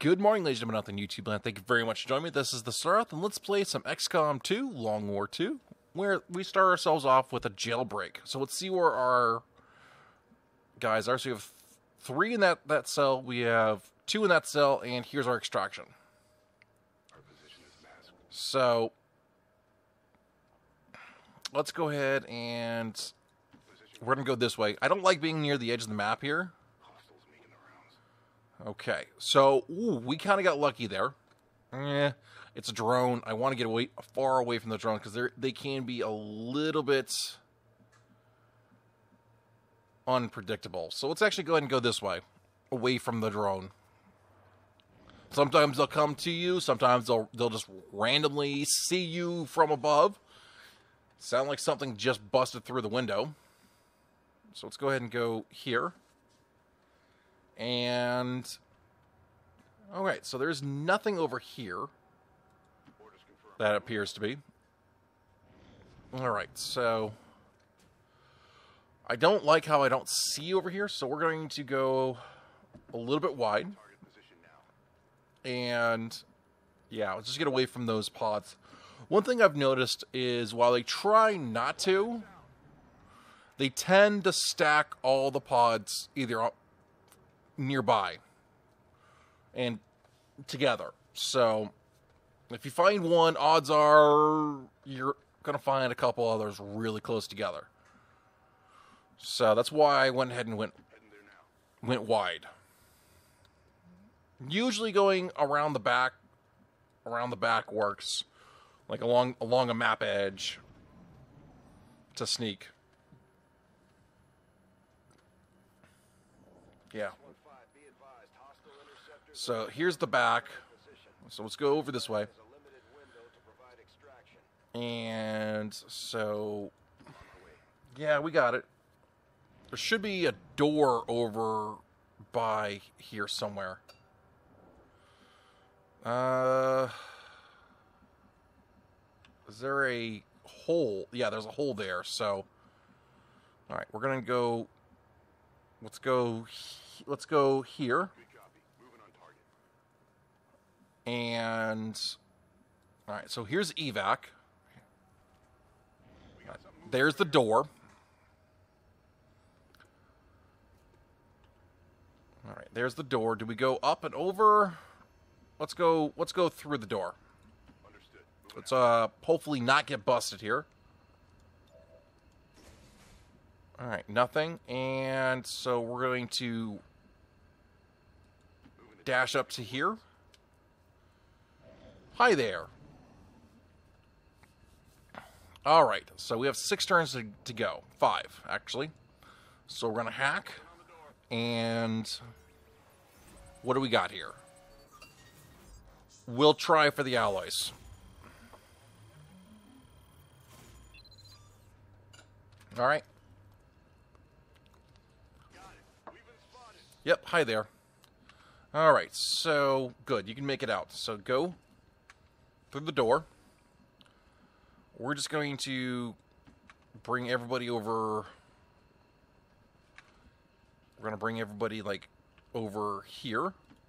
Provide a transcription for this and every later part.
Good morning, ladies and gentlemen, out on YouTube land. Thank you very much for joining me. This is TheCiroth, and let's play some XCOM 2, Long War 2, where we start ourselves off with a jailbreak. So let's see where our guys are. So we have 3 in that cell, we have 2 in that cell, and here's our extraction. So let's go ahead and we're going to go this way. I don't like being near the edge of the map here. Okay, so we kind of got lucky there. It's a drone. I want to get far away from the drone because they can be a little bit unpredictable. So let's actually go ahead and go this way, away from the drone. Sometimes they'll come to you. Sometimes they'll just randomly see you from above. Sound like something just busted through the window. So let's go ahead and go here. And alright, so there's nothing over here that appears to be. Alright, so I don't like how I don't see over here, so we're going to go a little bit wide. And yeah, let's just get away from those pods. One thing I've noticed is while they try not to, they tend to stack all the pods either nearby and together. So if you find one, odds are you're gonna find a couple others really close together. So that's why I went ahead and went wide. Usually going around the back works, like along a map edge to sneak. Yeah. So here's the back. So let's go over this way. And so, yeah, we got it. There should be a door over by here somewhere. Is there a hole? Yeah, there's a hole there. So, all right, we're gonna go. Let's go here. And all right, so here's evac. Right, there's the door. All right, there's the door. Do we go up and over? Let's go through the door. Let's hopefully not get busted here. All right, nothing. And so we're going to dash up to here. Hi there. All right, so we have 6 turns to go. 5, actually. So we're going to hack. And what do we got here? We'll try for the alloys. All right. Yep, hi there. Alright, so good, you can make it out. So go through the door. We're just going to bring everybody over. We're going to bring everybody, like, over here.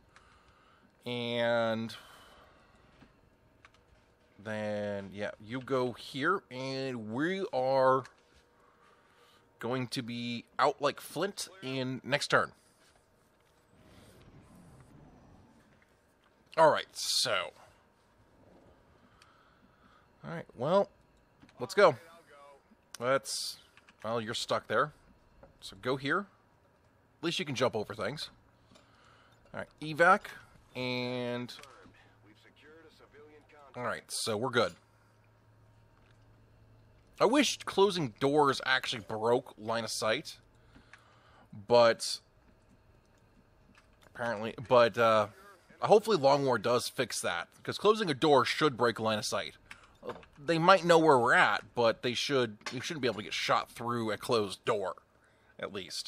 And then, yeah, you go here, and we are going to be out like Flint in next turn. Alright, so. Alright, well, let's go. Well, you're stuck there. So go here. At least you can jump over things. Alright, evac, and. Alright, so we're good. I wish closing doors actually broke line of sight. But. Apparently. But, hopefully Long War does fix that, because closing a door should break line of sight. They might know where we're at, but we shouldn't be able to get shot through a closed door, at least.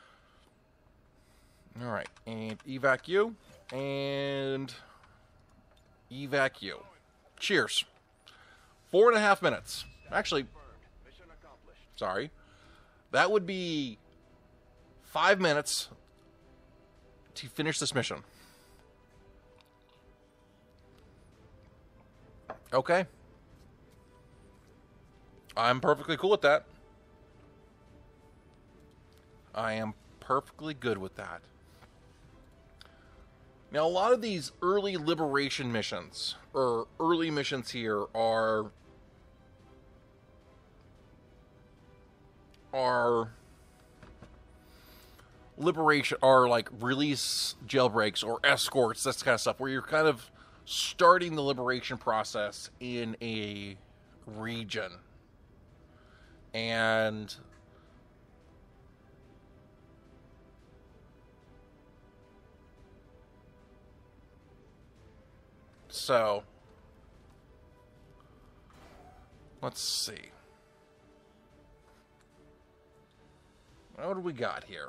Alright, and evac you, and evac you. Cheers. 4.5 minutes. Actually, sorry. That would be 5 minutes to finish this mission. Okay. I'm perfectly cool with that. I am perfectly good with that. Now, a lot of these early liberation missions, or early missions here, are liberation, are like release jailbreaks or escorts, this kind of stuff, where you're kind of starting the liberation process in a region. And so, let's see. What do we got here?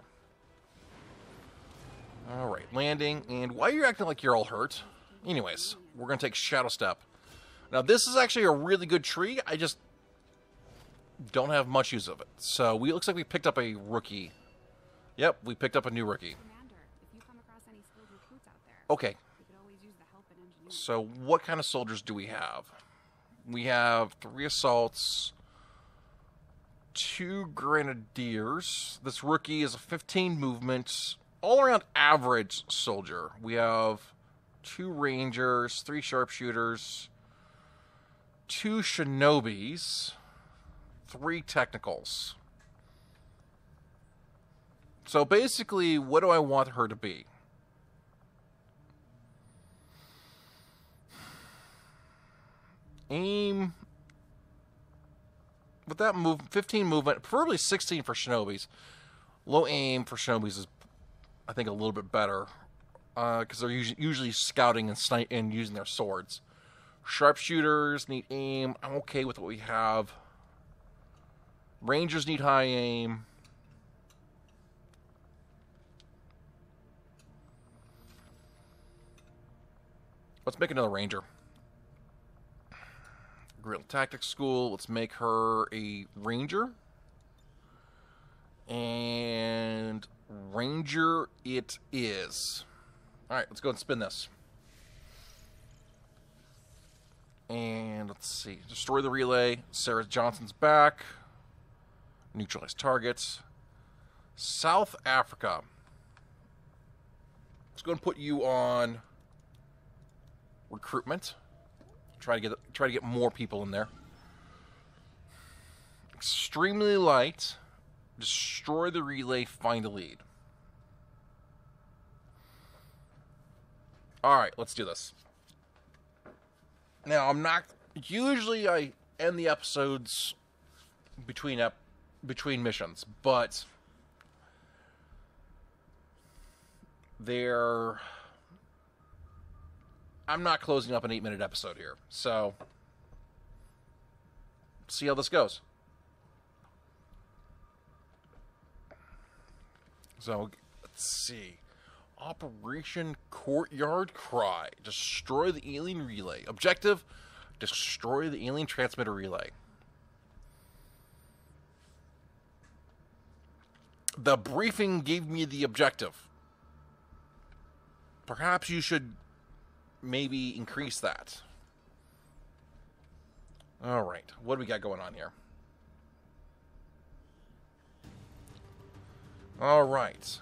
Alright, landing. And why are you acting like you're all hurt? Anyways, we're going to take Shadow Step. Now, this is actually a really good tree. I just don't have much use of it. So, looks like we picked up a rookie. Yep, we picked up a new rookie. Okay. So, what kind of soldiers do we have? We have 3 assaults, 2 grenadiers. This rookie is a 15 movement, all-around average soldier. We have 2 rangers, 3 sharpshooters, 2 shinobis, 3 technicals. So basically, what do I want her to be? Aim with that move, 15 movement, preferably 16 for shinobis. Low aim for shinobis is, I think, a little bit better because they're usually scouting and using their swords. Sharpshooters need aim. I'm okay with what we have. Rangers need high aim. Let's make another ranger. Guerrilla Tactics School. Let's make her a ranger. And ranger it is. Alright, let's go and spin this. And let's see. Destroy the relay. Sarah Johnson's back. Neutralize targets. South Africa. Let's go and put you on recruitment. Try to get more people in there. Extremely light. Destroy the relay. Find a lead. Alright, let's do this. Now, I'm not... Usually I end the episodes between missions, but I'm not closing up an 8-minute episode here, so see how this goes. So, let's see. Operation Courtyard Cry. Destroy the alien relay. Objective, destroy the alien transmitter relay. The briefing gave me the objective. Perhaps you should maybe increase that. Alright, what do we got going on here? Alright.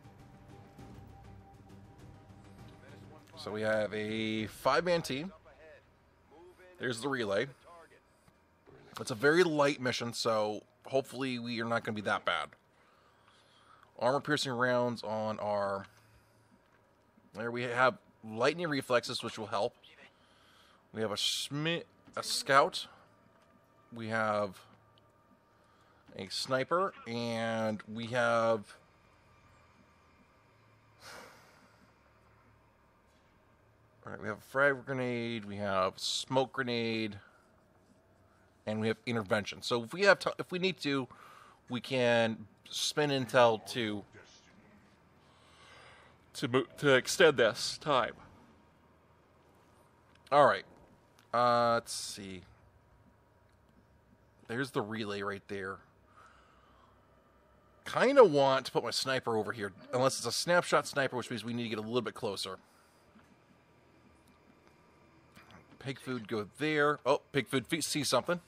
So we have a 5-man team. There's the relay. It's a very light mission, so hopefully we are not going to be that bad. Armor-piercing rounds on our... There we have lightning reflexes, which will help. We have a scout. We have a sniper, and we have... Alright, we have a frag grenade, we have smoke grenade, and we have intervention. So if we have if we need to, we can spin intel to extend this time. Alright. Let's see. There's the relay right there. Kind of want to put my sniper over here, unless it's a snapshot sniper, which means we need to get a little bit closer. Pig food, go there. Oh, pig food, see something.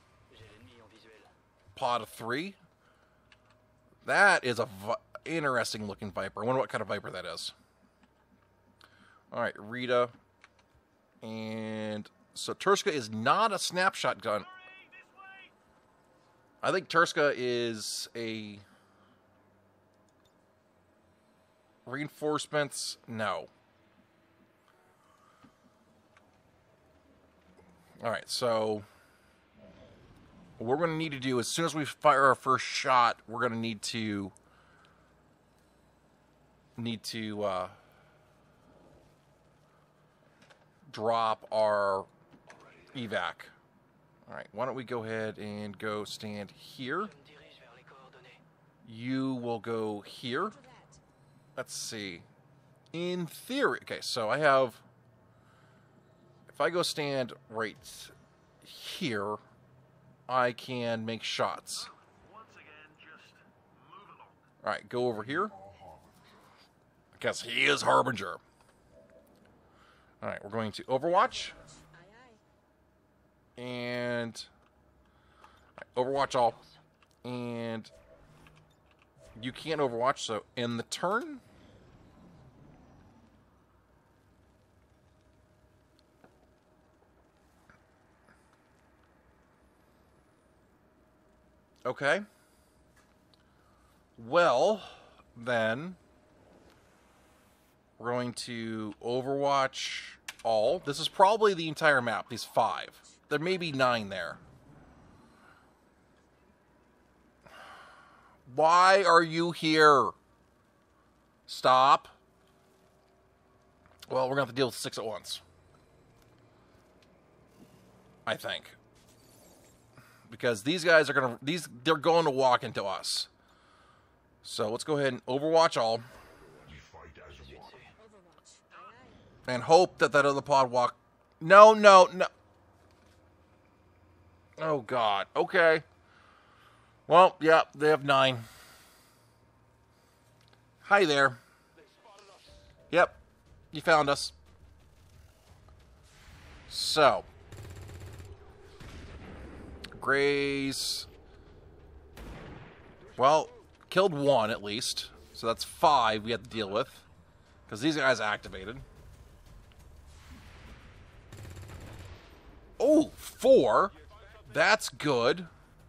Pod of 3. That is a interesting looking viper. I wonder what kind of viper that is. Alright, Rita. And so Turska is not a snapshot gun. I think Turska is a... Reinforcements? No. Alright, so... what we're going to need to do, as soon as we fire our first shot, we're going to need to drop our evac. Alright, why don't we go ahead and go stand here. You will go here. Let's see. In theory, okay, so I have, if I go stand right here, I can make shots. Alright, go over here. I guess he is Harbinger. Alright, we're going to Overwatch. And Overwatch all. And you can't Overwatch, so in the turn. Okay. Well, then we're going to Overwatch all. This is probably the entire map, these 5. There may be 9 there. Why are you here? Stop. Well, we're going to have to deal with 6 at once. I think. Because these guys are going to... they're going to walk into us. So let's go ahead and Overwatch all. And hope that that other pod walk... No, no, no. Oh, God. Okay. Well, yeah, they have 9. Hi there. Yep. You found us. So. Grace. Well, killed 1 at least. So that's 5 we have to deal with. Because these guys activated. Oh, 4. That's good.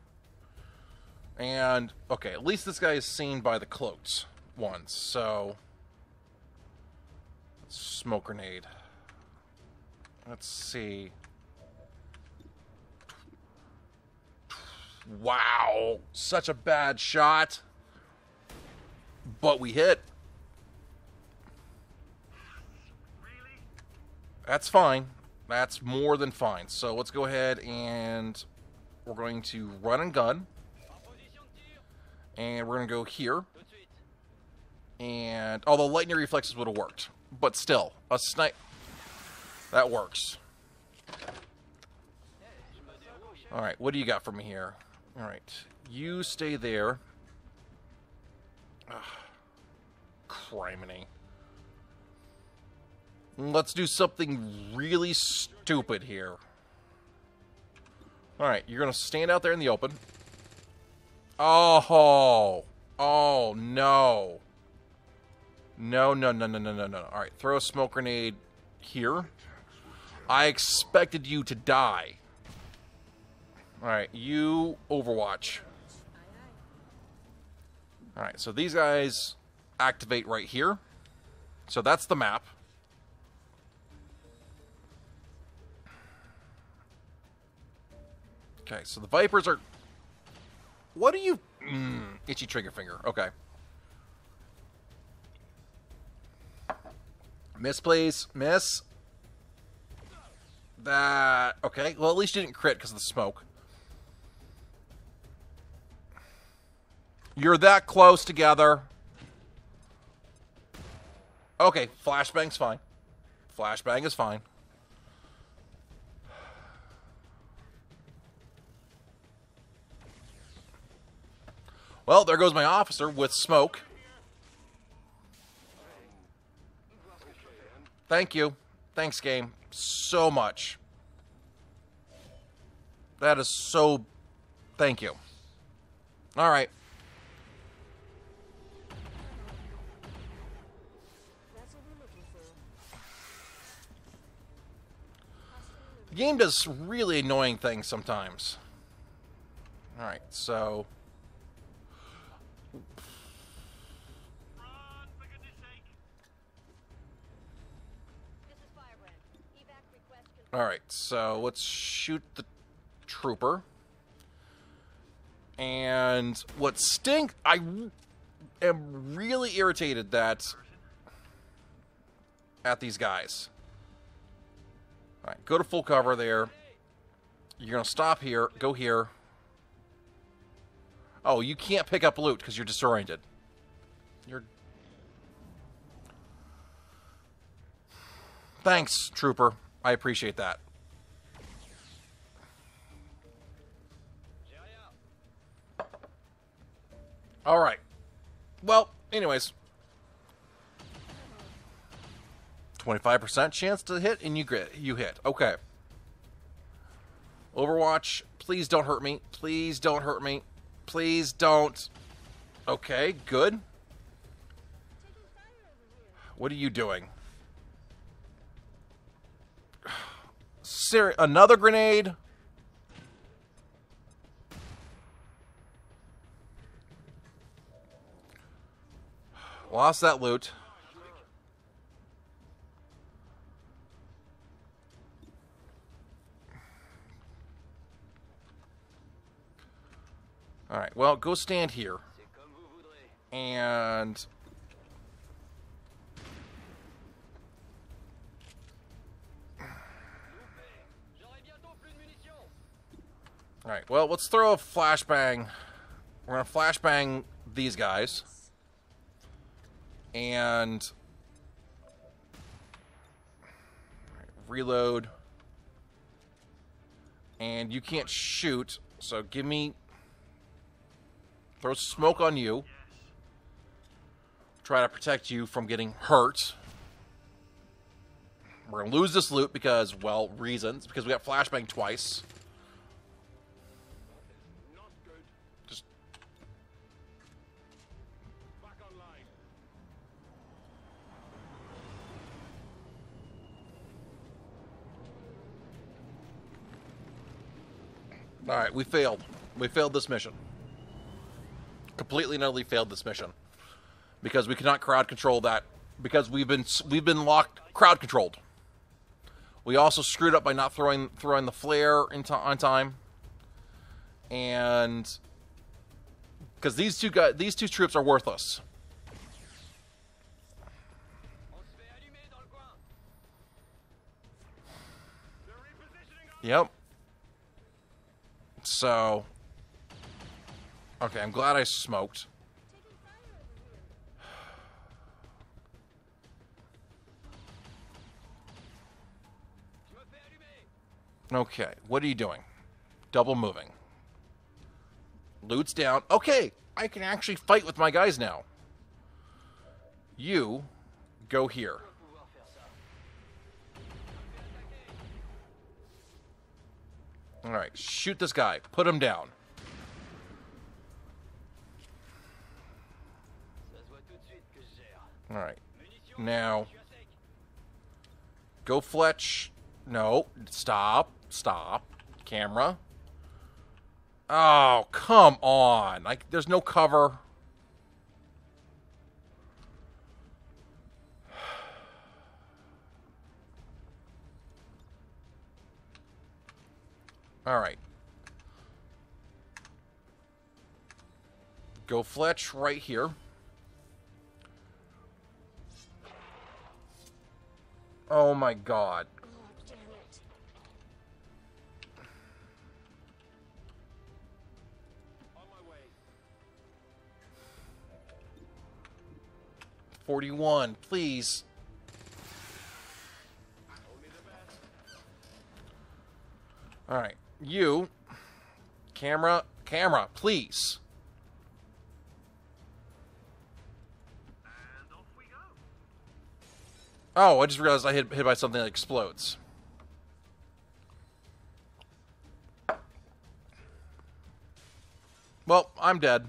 And, okay, at least this guy is seen by the cloaked ones, so... smoke grenade. Let's see. Wow! Such a bad shot. But we hit. That's fine. That's more than fine. So let's go ahead and we're going to run and gun. And we're going to go here. And although lightning reflexes would have worked. But still, a snipe. That works. Alright, what do you got for me here? Alright, you stay there. Ugh. Criminy. Let's do something really stupid here. Alright, you're going to stand out there in the open. Oh! Oh, no. No, no, no, no, no, no, no. Alright, throw a smoke grenade here. I expected you to die. Alright, you Overwatch. Alright, so these guys activate right here. So that's the map. Okay, so the Vipers are... What are you... itchy trigger finger. Okay. Miss, please. Miss. That... Okay, well, at least you didn't crit because of the smoke. You're that close together. Okay, flashbang's fine. Flashbang is fine. Well, there goes my officer with smoke. Thank you. Thanks, game. So much. That is so... Thank you. Alright. The game does really annoying things sometimes. Alright, so... Alright, so let's shoot the trooper. And what stinks... I am really irritated that... at these guys. Alright, go to full cover there. You're going to stop here, go here. Oh, you can't pick up loot because you're disoriented. You're... Thanks, trooper. I appreciate that. Alright. Well, anyways. 25% chance to hit, and you hit. Okay. Overwatch, please don't hurt me. Please don't hurt me. Please don't. Okay, good. What are you doing? Another grenade? Lost that loot. Alright, well, go stand here. And... Alright, well, let's throw a flashbang. We're going to flashbang these guys. And... reload. And you can't shoot, so give me... Throw smoke on you. Try to protect you from getting hurt. We're going to lose this loot because, well, reasons. Because we got flashbang twice. Just... back online. Alright, we failed. We failed this mission. Completely and utterly failed this mission. Because we cannot crowd control that. Because we've been locked, crowd controlled. We also screwed up by not throwing the flare on time. And because these two troops are worthless. Yep. So, okay, I'm glad I smoked. Okay, what are you doing? Double moving. Loot's down. Okay, I can actually fight with my guys now. You go here. Alright, shoot this guy. Put him down. Alright. Now, go Fletch. No, stop. Stop. Camera. Oh, come on. Like, there's no cover. Alright. Go Fletch right here. Oh my god. 41, please. Alright, you. Camera, please. And off we go. Oh, I just realized I hit by something that explodes. Well, I'm dead.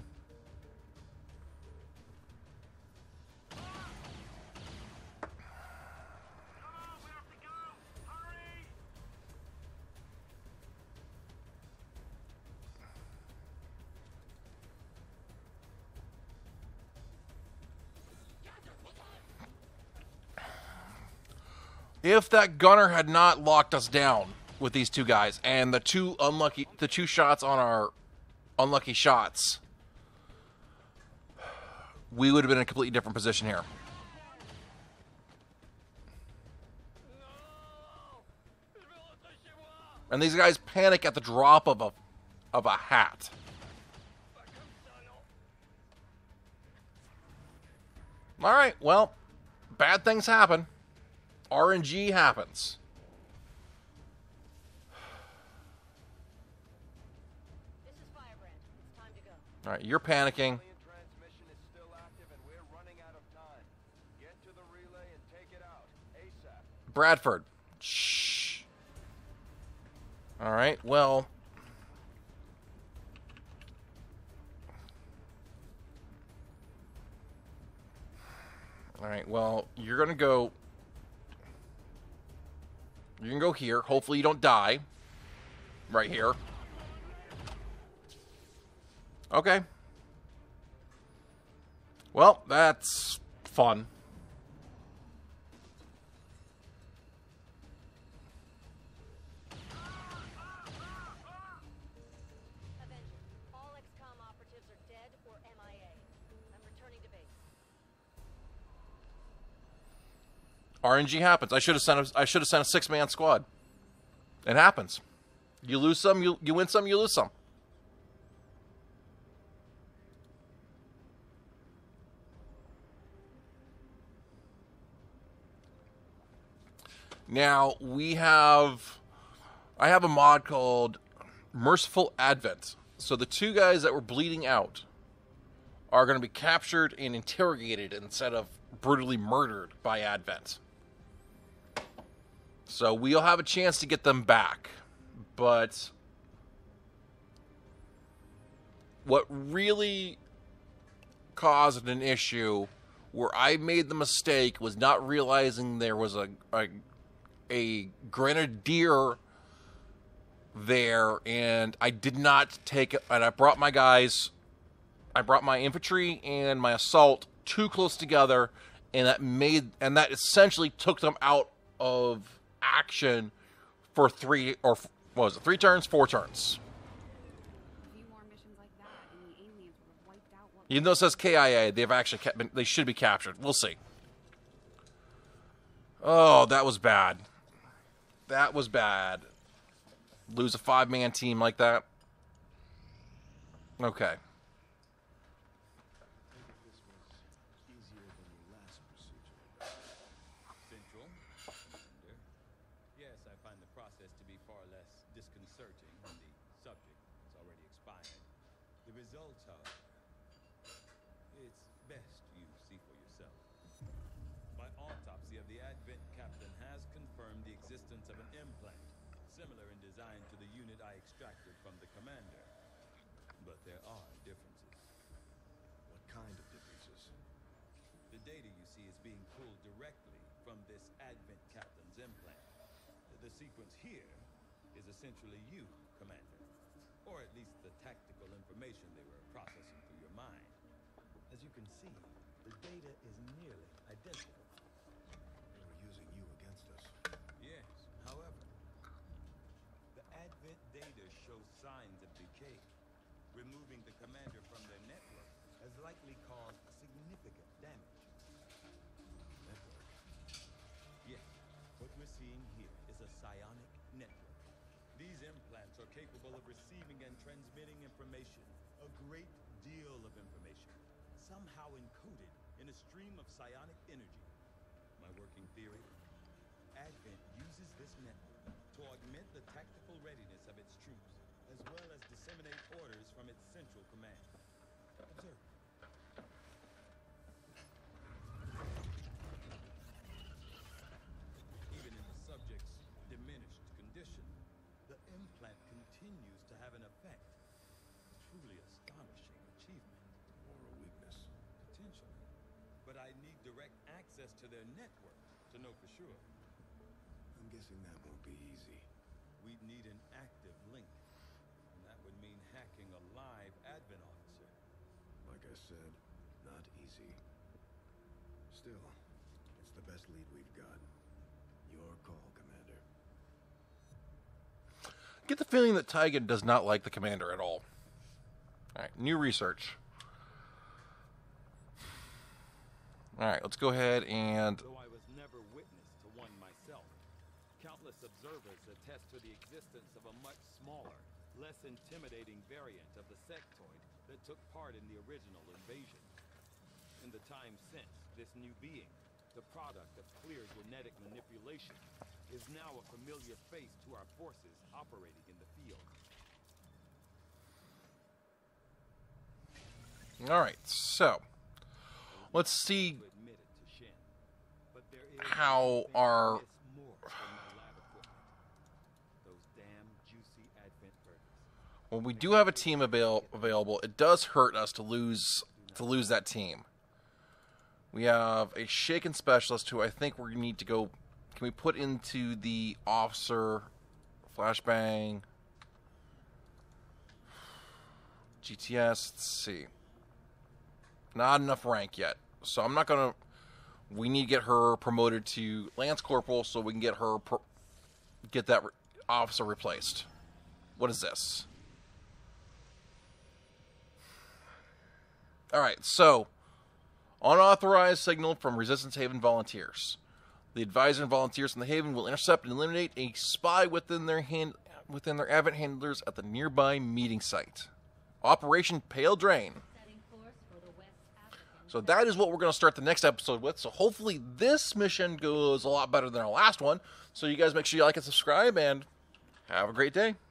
If that gunner had not locked us down with these two guys and the two shots on our unlucky shots, we would have been in a completely different position here. And these guys panic at the drop of a hat. All right, well, bad things happen. RNG happens. This is Firebrand. It's time to go. All right, you're panicking. Transmission is still active and we're running out of time. Get to the relay and take it out ASAP. Bradford. Shh. All right, well. All right, well, you're going to go. You can go here. Hopefully you don't die. Right here. Okay. Well, that's fun. Avenger, all XCOM operatives are dead or MIA. I'm returning to base. RNG happens. I should have sent a 6-man squad. It happens. You lose some, you win some, you lose some. Now I have a mod called Merciful Advent. So the two guys that were bleeding out are going to be captured and interrogated instead of brutally murdered by Advent. So we'll have a chance to get them back. But what really caused an issue where I made the mistake was not realizing there was a grenadier there, and I did not take it, and I brought my guys, I brought my infantry and my assault too close together, and that essentially took them out of action for 3 or what was it, 3 turns, 4 turns. Even though it says KIA, they've actually they should be captured. We'll see. Oh, that was bad. That was bad. Lose a 5-man team like that. Okay. Central. Yes, I find the process to be far less disconcerting when the subject has already expired. The results, however, it's best you see for yourself. My autopsy of the Advent captain has confirmed the existence of an implant, similar in design to the unit I extracted from the commander. But there are differences. What kind of differences? The data you see is being pulled directly from this Advent captain's implant. The sequence here is essentially you, Commander. Or at least the tactical information they were processing through your mind. As you can see, the data is nearly identical. They were using you against us. Yes, however, the Advent data show signs of decay. Removing the commander from their network has likely caused significant damage. Network. Yes, what we're seeing here is a psionic network. These implants are capable of receiving and transmitting information, a great deal of information, somehow encoded in a stream of psionic energy. My working theory? Advent uses this network to augment the tactical readiness of its troops, as well as disseminate orders from its central command. Observe. Even in the subject's diminished condition, the implant continues to have an effect. Truly astonishing. Potentially. But I need direct access to their network to know for sure. I'm guessing that won't be easy. We'd need an active link. And that would mean hacking a live admin officer. Like I said, not easy. Still, it's the best lead we've got. Your call, Commander. Get the feeling that Tygan does not like the commander at all. Alright, new research. Alright, let's go ahead and... Though I was never witness to one myself, countless observers attest to the existence of a much smaller, less intimidating variant of the sectoid that took part in the original invasion. In the time since, this new being, the product of clear genetic manipulation, is now a familiar face to our forces operating in the field. Alright, so... let's see To admit it to Shen, but there is how something our... I miss more than my lab equipment. Those damn juicy advent burgers. When we do have a team available, it does hurt us to lose that team. We have a shaken specialist who I think we need to go... Can we put into the officer, flashbang, GTS? Let's see. Not enough rank yet. So I'm not going to... We need to get her promoted to Lance Corporal so we can get her... Get that officer replaced. What is this? Alright, so... Unauthorized signal from Resistance Haven volunteers. The advisor and volunteers from the Haven will intercept and eliminate a spy within their advent handlers at the nearby meeting site. Operation Pale Drain. So that is what we're going to start the next episode with. So hopefully this mission goes a lot better than our last one. So you guys make sure you like and subscribe, and have a great day.